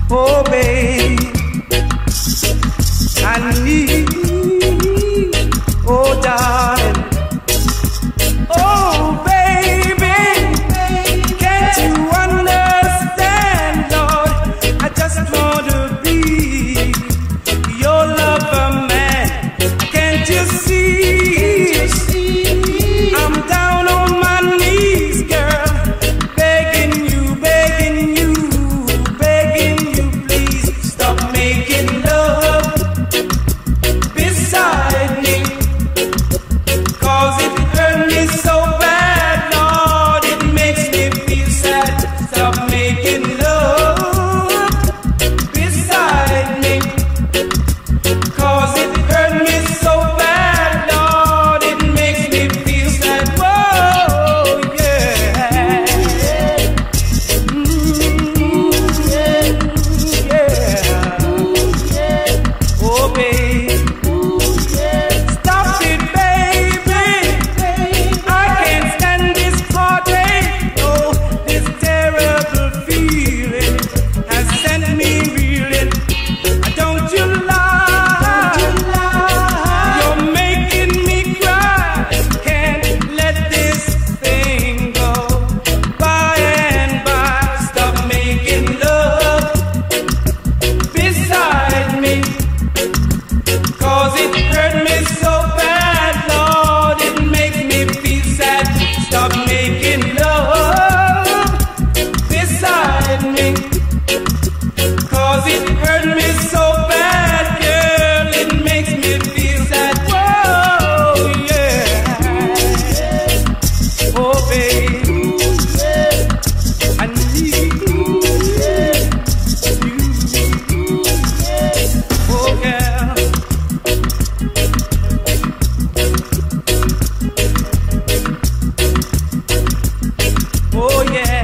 Oh, babe, I need, oh, darling. Oh, baby, can't you understand, Lord? I just want to be your lover, man. Can't you see? I'm down on my knees, girl, begging you, please stop making love beside me. 'Cause it hurt me so bad, Lord, it makes me feel sad. Stop making love beside me. 'Cause it hurt me so bad, Lord, it makes me feel sad. Whoa, yeah. Yeah. Oh, babe. Stop it, baby. I can't stand this heartache. Oh, this terrible feeling has sent me reeling. Don't you lie? You're making me cry. Can't let this thing go by and by. Stop making love beside me. 'Cause it hurt me so bad, Lord, it makes me feel sad. Stop making love beside me. 'Cause it hurt me so bad, girl, it makes me feel sad. Whoa, yeah. Oh, babe, I need you. Oh, girl. Oh, yeah.